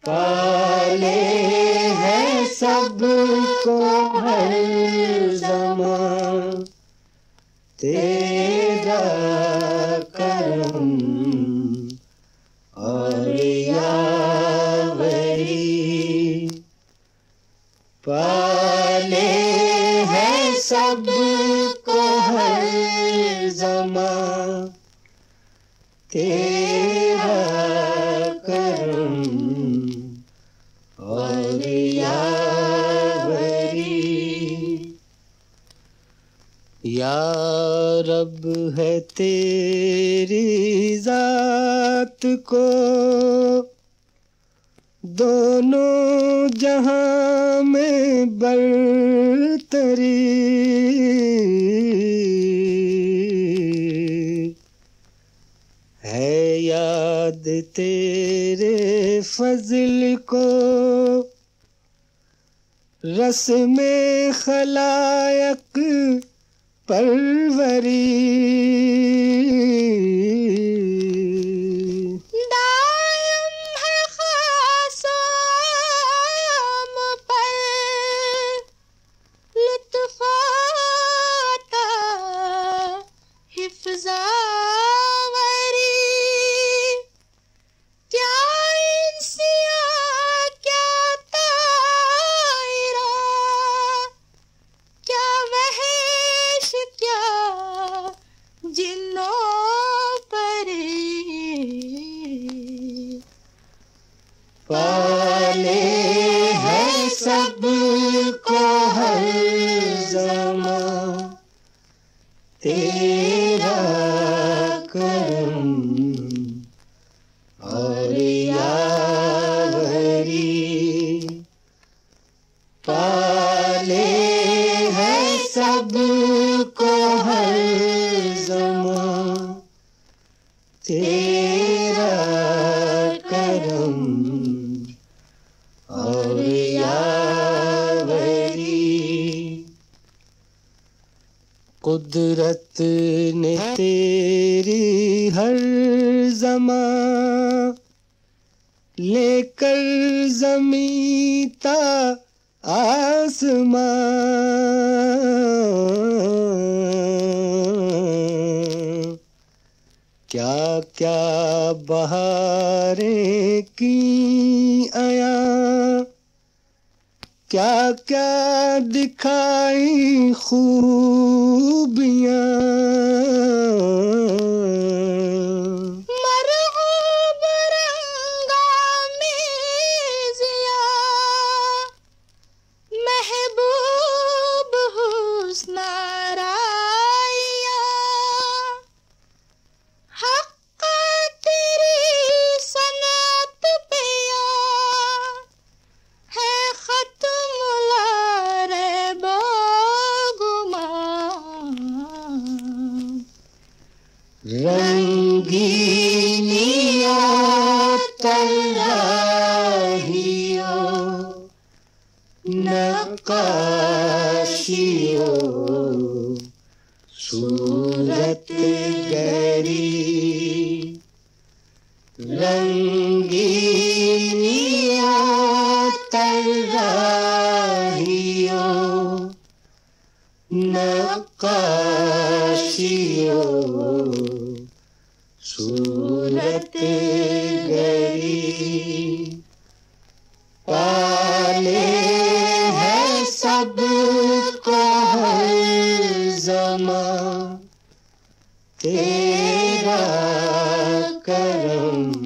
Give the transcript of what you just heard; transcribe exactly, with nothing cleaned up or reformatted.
पाले है सबको हर ज़मां तेरा करम और यावरी। पाले है सबको हर ज़मां तेरा करम और यावरी। या रब है तेरी जात को दोनों जहां में बरतरी। है याद तेरे फजल को रस में खलायक परवरी। पाले है सबको हर ज़मां तेरा करम और यावरी। पाले है सबको हर ज़मां तेरा करम और यावरी। कुदरत ने तेरी हर ज़मां लेकर ज़मीं ता आसमां क्या क्या बहारें की आया क्या क्या दिखाई खूबियाँ। रंगीनियों तराहियों नक्काशियों सूरत गरी। रंगीनियों तराहियों नक्काशियों सूरत गरी। पाले है सबको हर ज़मां तेरा करम